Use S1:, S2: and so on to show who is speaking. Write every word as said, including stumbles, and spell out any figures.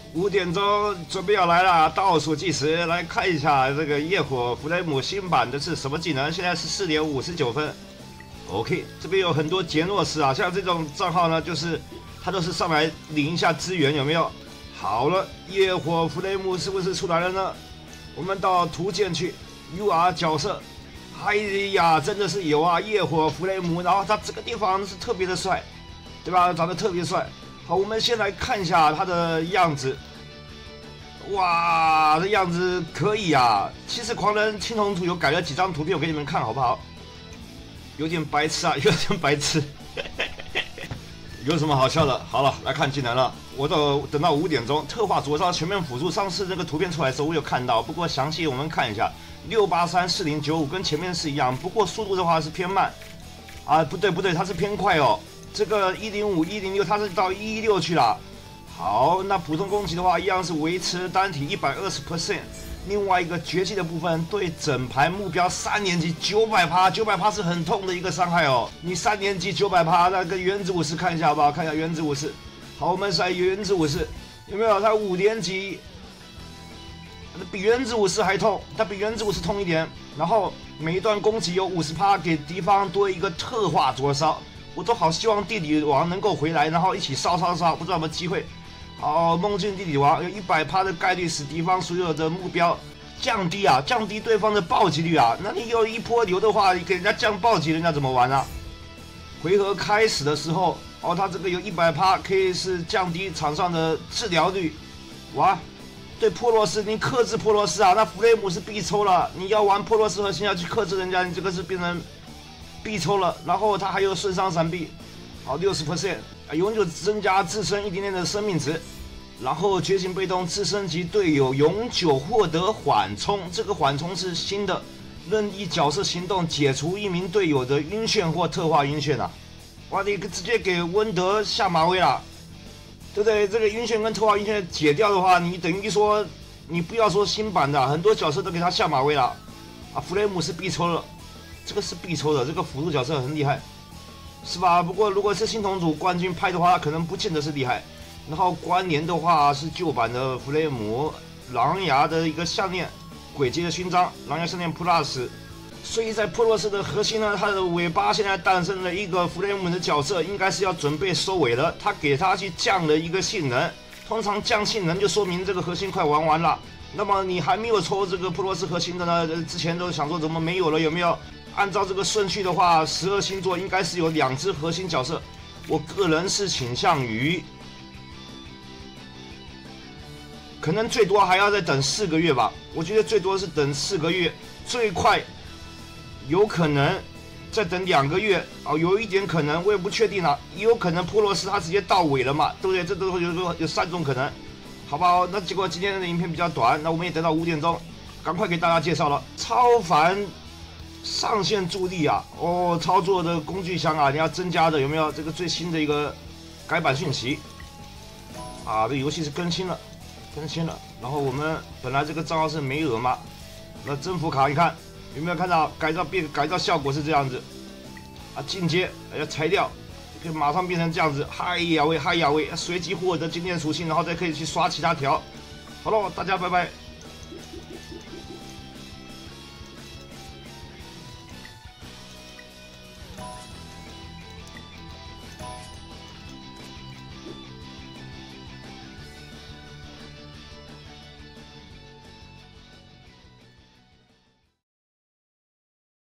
S1: 五点钟准备要来了，倒数计时，来看一下这个夜火弗雷姆新版的是什么技能？现在是四点五十九分。OK， 这边有很多杰诺斯啊，像这种账号呢，就是他都是上来领一下资源，有没有？好了，夜火弗雷姆是不是出来了呢？我们到图鉴去 ，U R 角色，哎呀，真的是有啊，夜火弗雷姆，然后他这个地方是特别的帅，对吧？长得特别帅。好，我们先来看一下他的样子。哇，这样子可以啊！其实狂人青铜图有改了几张图片，我给你们看好不好？有点白痴啊，有点白痴。有什么好笑的？好了，来看技能了。我到等到五点钟，特化左烧全面辅助。上次那个图片出来的时候，我有看到，不过详细我们看一下，六八三四零九五跟前面是一样，不过速度的话是偏慢。啊，不对不对，它是偏快哦。这个一零五一零六，它是到一一六去了。好，那普通攻击的话，一样是维持单体一百二十 percent。另外一个绝技的部分，对整排目标三年级九百趴，九百趴是很痛的一个伤害哦。你三年级九百趴，那个原子武士看一下好不好？看一下原子武士。好，我们来原子武士，有没有？他五年级，比原子武士还痛，他比原子武士痛一点。然后每一段攻击有五十趴给敌方多一个特化灼烧。我都好希望地底王能够回来，然后一起烧烧烧，不知道有没有机会。好，梦境地底王有一百趴的概率使敌方所有的目标降低啊，降低对方的暴击率啊。那你有一波流的话，你给人家降暴击，人家怎么玩啊？回合开始的时候，哦，他这个有一百趴可以是降低场上的治疗率。哇，对珀洛斯，你克制珀洛斯啊，那弗雷姆是必抽了。你要玩珀洛斯核心要去克制人家，你这个是变成必抽了。然后他还有顺伤闪避，好 百分之六十， 永久增加自身一点点的生命值。然后觉醒被动自身及队友永久获得缓冲，这个缓冲是新的，任意角色行动解除一名队友的晕眩或特化晕眩啊！哇，你直接给温德下马威了，对不对？这个晕眩跟特化晕眩解掉的话，你等于说你不要说新版的，很多角色都给他下马威了啊！弗雷姆是必抽了，这个是必抽的，这个辅助角色很厉害，是吧？不过如果是新同组冠军拍的话，可能不见得是厉害。然后关联的话是旧版的弗雷姆狼牙的一个项链，鬼阶的勋章，狼牙项链 Plus。所以在珀洛斯的核心呢，它的尾巴现在诞生了一个弗雷姆的角色，应该是要准备收尾了。他给他去降了一个性能，通常降性能就说明这个核心快玩完了。那么你还没有抽这个珀洛斯核心的呢，之前都想说怎么没有了，有没有？按照这个顺序的话，十二星座应该是有两只核心角色。我个人是倾向于。可能最多还要再等四个月吧，我觉得最多是等四个月，最快有可能再等两个月啊、哦，有一点可能我也不确定了，也有可能珀洛斯他直接到尾了嘛，对不对？这都有有三种可能，好不好？那结果今天的影片比较短，那我们也等到五点钟，赶快给大家介绍了超凡上线助力啊，哦，操作的工具箱啊，你要增加的有没有？这个最新的一个改版讯息啊，这游戏是更新了。更新了，然后我们本来这个账号是没额嘛，那征服卡你看有没有看到改造变改造效果是这样子啊？进阶要拆掉，可以马上变成这样子，嗨呀喂，嗨呀喂，随机获得经验属性，然后再可以去刷其他条。好了，大家拜拜。